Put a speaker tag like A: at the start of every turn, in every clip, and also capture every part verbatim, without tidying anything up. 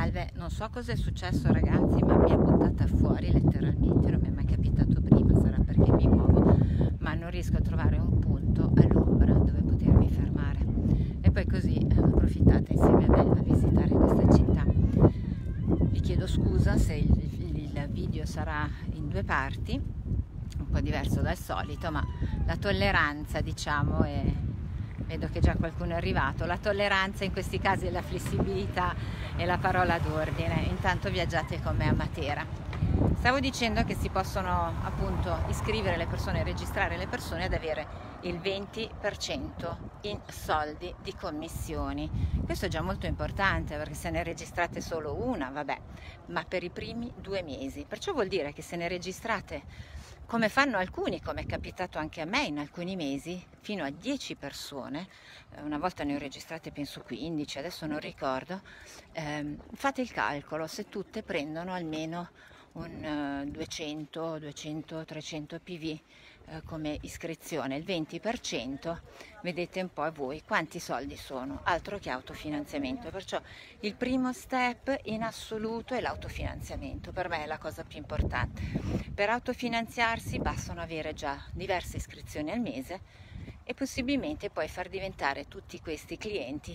A: Salve, non so cosa è successo ragazzi, ma mi è buttata fuori letteralmente, non mi è mai capitato prima, sarà perché mi muovo, ma non riesco a trovare un punto all'ombra dove potermi fermare. E poi così eh, approfittate insieme a me a visitare questa città. Vi chiedo scusa se il, il video sarà in due parti, un po' diverso dal solito, ma la tolleranza, diciamo, è... vedo che già qualcuno è arrivato, la tolleranza in questi casi è la flessibilità e la parola d'ordine. Intanto viaggiate con me a Matera. Stavo dicendo che si possono appunto iscrivere le persone, registrare le persone ad avere il venti per cento in soldi di commissioni. Questo è già molto importante, perché se ne registrate solo una, vabbè, ma per i primi due mesi. Perciò vuol dire che se ne registrate, come fanno alcuni, come è capitato anche a me in alcuni mesi, fino a dieci persone, una volta ne ho registrate penso quindici, adesso non ricordo, ehm, fate il calcolo, se tutte prendono almeno un uh, duecento, duecento, trecento P V eh, come iscrizione, il venti per cento, vedete un po' a voi quanti soldi sono, altro che autofinanziamento. Perciò il primo step in assoluto è l'autofinanziamento, per me è la cosa più importante. Per autofinanziarsi bastano avere già diverse iscrizioni al mese e possibilmente poi far diventare tutti questi clienti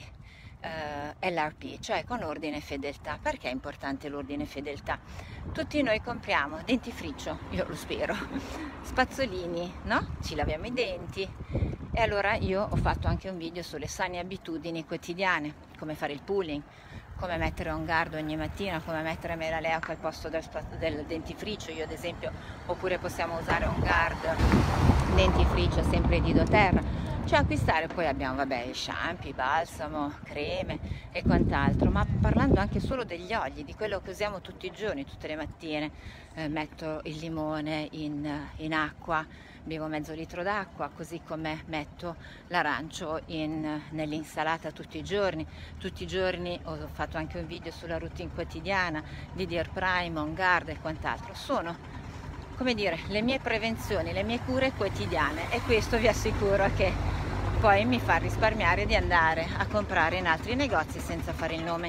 A: eh, L R P, cioè con ordine e fedeltà. Perché è importante l'ordine e fedeltà? Tutti noi compriamo dentifricio, io lo spero, spazzolini, no? Ci laviamo i denti, e allora io ho fatto anche un video sulle sane abitudini quotidiane, come fare il pooling, come mettere On Guard ogni mattina, come mettere Melaleuca al posto del, del dentifricio, io ad esempio, oppure possiamo usare On Guard, dentifricio sempre di doTERRA. Cioè acquistare, poi abbiamo vabbè shampoo, balsamo, creme e quant'altro, ma parlando anche solo degli oli, di quello che usiamo tutti i giorni, tutte le mattine, eh, metto il limone in, in acqua, bevo mezzo litro d'acqua, così come metto l'arancio nell'insalata tutti i giorni. Tutti i giorni ho fatto anche un video sulla routine quotidiana di Dear Prime, On Guard e quant'altro. Sono, come dire, le mie prevenzioni, le mie cure quotidiane, e questo vi assicuro che poi mi fa risparmiare di andare a comprare in altri negozi senza fare il nome.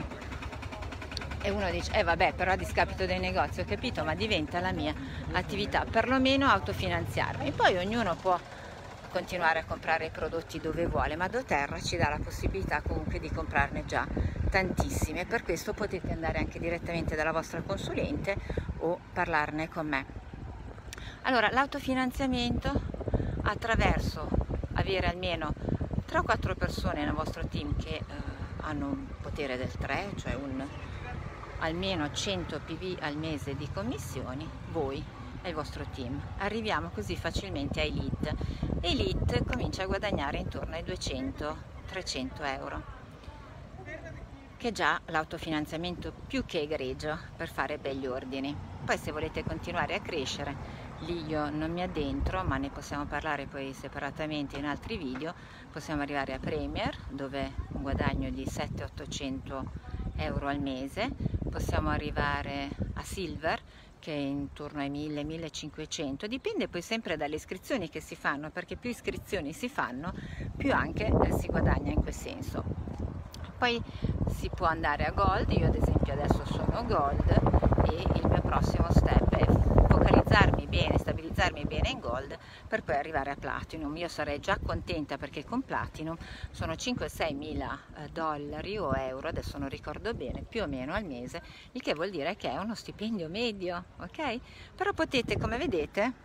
A: E uno dice, eh vabbè, però a discapito dei negozi, ho capito, ma diventa la mia attività, perlomeno autofinanziarmi. Poi ognuno può continuare a comprare i prodotti dove vuole, ma doTERRA ci dà la possibilità comunque di comprarne già tantissime. Per questo potete andare anche direttamente dalla vostra consulente o parlarne con me. Allora, l'autofinanziamento attraverso avere almeno tre o quattro persone nel vostro team che eh, hanno un potere del tre, cioè un, almeno cento P V al mese di commissioni, voi e il vostro team. Arriviamo così facilmente ai lead, e i lead comincia a guadagnare intorno ai duecento trecento euro, che è già l'autofinanziamento più che egregio per fare begli ordini. Poi se volete continuare a crescere, lì io non mi addentro, ma ne possiamo parlare poi separatamente in altri video. Possiamo arrivare a Premier, dove un guadagno di settecento ottocento euro al mese, possiamo arrivare a Silver, che è intorno ai mille millecinquecento, dipende poi sempre dalle iscrizioni che si fanno, perché più iscrizioni si fanno, più anche eh, si guadagna in quel senso. Poi si può andare a Gold, io ad esempio adesso sono Gold, e il mio prossimo step è focalizzarmi bene, stabilizzarmi bene in Gold, per poi arrivare a Platinum. Io sarei già contenta, perché con Platinum sono cinque sei mila dollari o euro, adesso non ricordo bene, più o meno al mese, il che vuol dire che è uno stipendio medio, ok? Però potete, come vedete,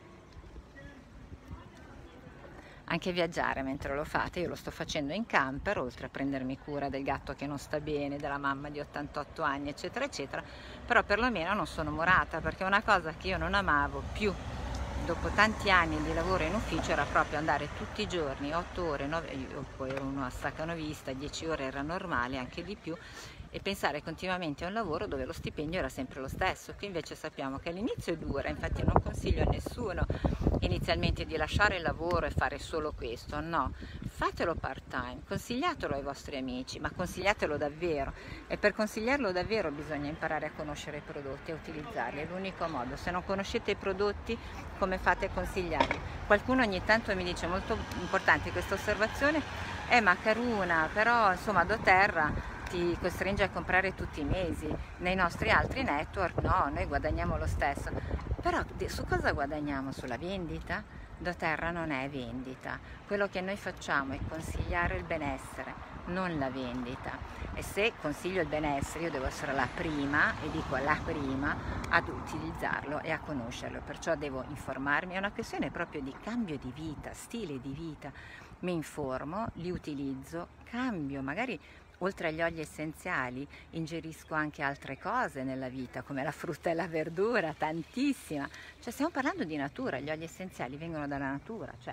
A: anche viaggiare mentre lo fate. Io lo sto facendo in camper, oltre a prendermi cura del gatto che non sta bene, della mamma di ottantotto anni, eccetera eccetera, però perlomeno non sono morata, perché una cosa che io non amavo più dopo tanti anni di lavoro in ufficio era proprio andare tutti i giorni otto ore, nove, io poi ero uno a staccanovista, dieci ore era normale, anche di più, e pensare continuamente a un lavoro dove lo stipendio era sempre lo stesso. Qui invece sappiamo che all'inizio è dura, infatti non consiglio a nessuno inizialmente di lasciare il lavoro e fare solo questo, no, fatelo part time, consigliatelo ai vostri amici, ma consigliatelo davvero, e per consigliarlo davvero bisogna imparare a conoscere i prodotti e a utilizzarli, è l'unico modo. Se non conoscete i prodotti, come fate a consigliarli? Qualcuno ogni tanto mi dice, molto importante questa osservazione, eh ma Karuna, però insomma doTERRA ti ti costringe a comprare tutti i mesi. Nei nostri altri network no, noi guadagniamo lo stesso. Però su cosa guadagniamo? Sulla vendita? doTERRA non è vendita. Quello che noi facciamo è consigliare il benessere, non la vendita. E se consiglio il benessere, io devo essere la prima, e dico la prima, ad utilizzarlo e a conoscerlo. Perciò devo informarmi, è una questione proprio di cambio di vita, stile di vita. Mi informo, li utilizzo, cambio, magari oltre agli oli essenziali ingerisco anche altre cose nella vita, come la frutta e la verdura, tantissima. Cioè stiamo parlando di natura, gli oli essenziali vengono dalla natura, cioè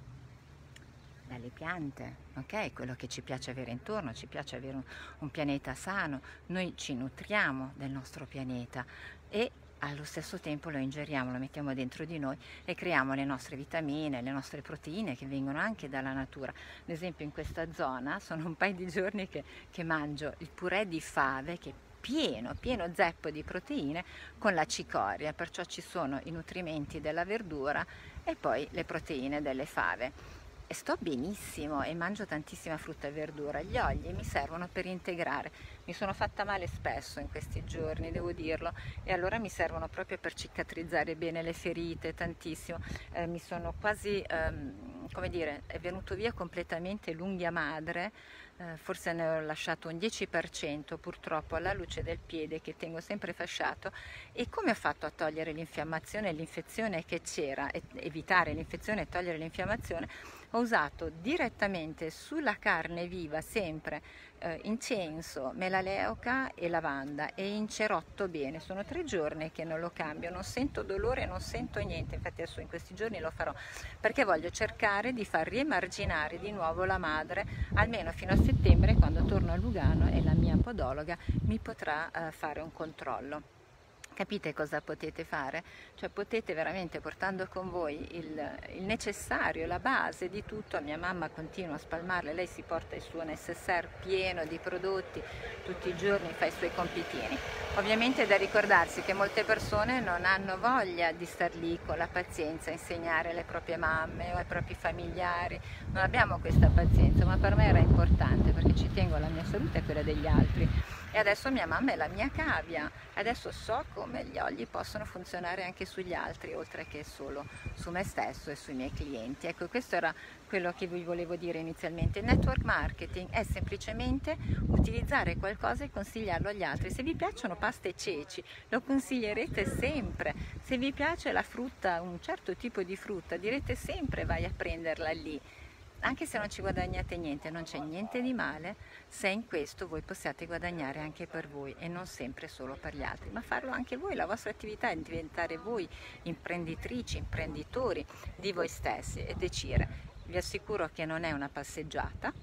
A: dalle piante, ok? Quello che ci piace avere intorno, ci piace avere un, un pianeta sano, noi ci nutriamo del nostro pianeta e allo stesso tempo lo ingeriamo, lo mettiamo dentro di noi e creiamo le nostre vitamine, le nostre proteine che vengono anche dalla natura. Ad esempio in questa zona sono un paio di giorni che, che mangio il purè di fave, che è pieno, pieno zeppo di proteine con la cicoria, perciò ci sono i nutrimenti della verdura e poi le proteine delle fave. E sto benissimo e mangio tantissima frutta e verdura. Gli oli mi servono per integrare. Mi sono fatta male spesso in questi giorni, devo dirlo, e allora mi servono proprio per cicatrizzare bene le ferite, tantissimo. Eh, mi sono quasi, ehm, come dire, è venuto via completamente l'unghia madre, eh, forse ne ho lasciato un dieci per cento purtroppo alla luce del piede che tengo sempre fasciato. E come ho fatto a togliere l'infiammazione e l'infezione che c'era, e evitare l'infezione e togliere l'infiammazione? Ho usato direttamente sulla carne viva sempre eh, incenso, melaleuca e lavanda e incerotto bene. Sono tre giorni che non lo cambio, non sento dolore, non sento niente. Infatti adesso in questi giorni lo farò perché voglio cercare di far riemarginare di nuovo la madre almeno fino a settembre, quando torno a Lugano e la mia podologa mi potrà eh, fare un controllo. Capite cosa potete fare? Cioè potete veramente, portando con voi il, il necessario, la base di tutto. Mia mamma continua a spalmarle, lei si porta il suo necessaire pieno di prodotti, tutti i giorni fa i suoi compitini. Ovviamente è da ricordarsi che molte persone non hanno voglia di star lì con la pazienza a insegnare alle proprie mamme o ai propri familiari, non abbiamo questa pazienza, ma per me era importante perché ci tengo alla mia salute e a quella degli altri. E adesso mia mamma è la mia cavia, adesso so come gli oli possono funzionare anche sugli altri, oltre che solo su me stesso e sui miei clienti. Ecco, questo era quello che vi volevo dire inizialmente. Il network marketing è semplicemente utilizzare qualcosa e consigliarlo agli altri. Se vi piacciono pasta e ceci, lo consiglierete sempre. Se vi piace la frutta, un certo tipo di frutta, direte sempre vai a prenderla lì. Anche se non ci guadagnate niente, non c'è niente di male se in questo voi possiate guadagnare anche per voi e non sempre solo per gli altri, ma farlo anche voi. La vostra attività è diventare voi imprenditrici, imprenditori di voi stessi e decidere. Vi assicuro che non è una passeggiata,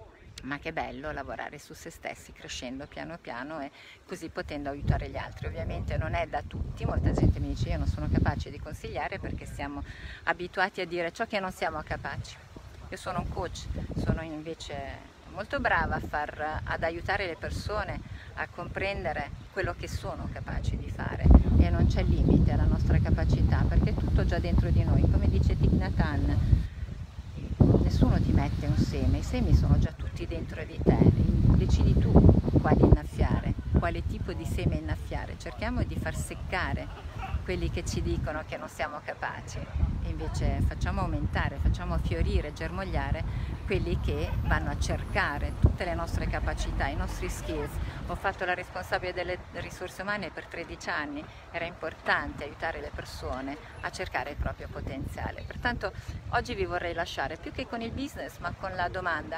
A: ma che bello lavorare su se stessi, crescendo piano piano e così potendo aiutare gli altri. Ovviamente non è da tutti, molta gente mi dice io non sono capace di consigliare perché siamo abituati a dire ciò che non siamo capaci. Io sono un coach, sono invece molto brava a far, ad aiutare le persone a comprendere quello che sono capaci di fare e non c'è limite alla nostra capacità perché è tutto già dentro di noi. Come dice Thich Nhat Hanh, nessuno ti mette un seme, i semi sono già tutti dentro di te, decidi tu quali innaffiare, quale tipo di seme innaffiare. Cerchiamo di far seccare quelli che ci dicono che non siamo capaci e invece facciamo aumentare, facciamo fiorire, germogliare quelli che vanno a cercare tutte le nostre capacità, i nostri skills. Ho fatto la responsabile delle risorse umane per tredici anni, era importante aiutare le persone a cercare il proprio potenziale. Pertanto oggi vi vorrei lasciare più che con il business ma con la domanda: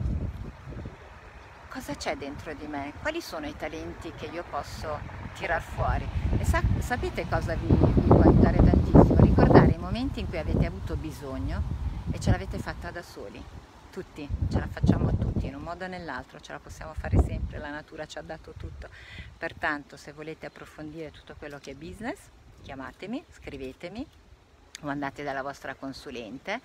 A: cosa c'è dentro di me? Quali sono i talenti che io posso tirar fuori? E sa sapete cosa vi, vi può aiutare tantissimo? Ricordare i momenti in cui avete avuto bisogno e ce l'avete fatta da soli. Tutti, ce la facciamo tutti in un modo o nell'altro, ce la possiamo fare sempre, la natura ci ha dato tutto. Pertanto se volete approfondire tutto quello che è business, chiamatemi, scrivetemi o andate dalla vostra consulente.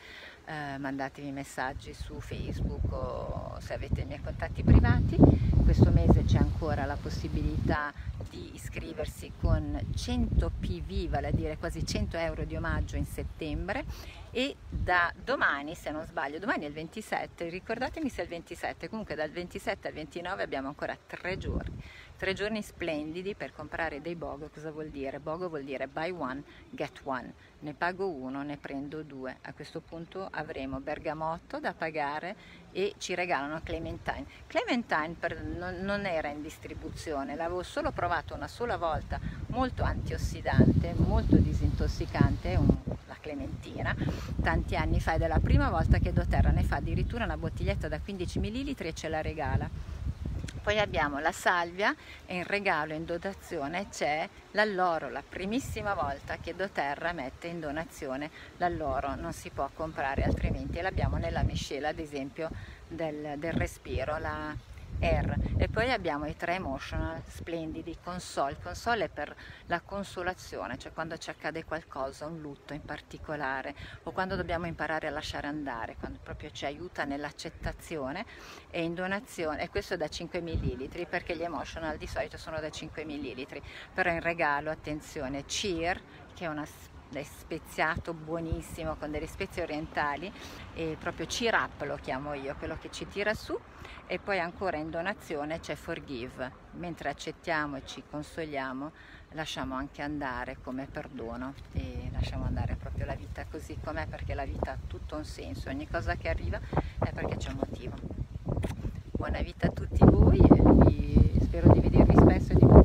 A: eh, mandatemi messaggi su Facebook o se avete i miei contatti privati. Questo mese c'è ancora la possibilità di iscriversi con cento P V, vale a dire quasi cento euro di omaggio in settembre, e da domani, se non sbaglio, domani è il ventisette, ricordatemi se è il ventisette, comunque dal ventisette al ventinove abbiamo ancora tre giorni, tre giorni splendidi per comprare dei BOGO. Cosa vuol dire? BOGO vuol dire buy one, get one, ne pago uno, ne prendo due. A questo punto avremo bergamotto da pagare e ci regalano Clementine. Clementine per, non, non era in distribuzione, l'avevo solo provato una sola volta, molto antiossidante, molto disintossicante, un, la clementina, tanti anni fa, ed è la prima volta che doTERRA ne fa addirittura una bottiglietta da quindici millilitri e ce la regala. Poi abbiamo la salvia e in regalo, in donazione, c'è l'alloro, la primissima volta che doTERRA mette in donazione l'alloro, non si può comprare altrimenti, e l'abbiamo nella miscela ad esempio del, del respiro, la R. E poi abbiamo i tre emotional splendidi, console. Console è per la consolazione, cioè quando ci accade qualcosa, un lutto in particolare, o quando dobbiamo imparare a lasciare andare, quando proprio ci aiuta nell'accettazione, e in donazione, e questo è da cinque millilitri, perché gli emotional di solito sono da cinque millilitri, però in regalo, attenzione, Cheer, che è una è speziato buonissimo con delle spezie orientali, e proprio cheer up lo chiamo io, quello che ci tira su. E poi ancora in donazione c'è Forgive, mentre accettiamo e ci consoliamo lasciamo anche andare come perdono, e lasciamo andare proprio la vita così com'è, perché la vita ha tutto un senso, ogni cosa che arriva è perché c'è un motivo. Buona vita a tutti voi e vi, spero di vedervi spesso e di più.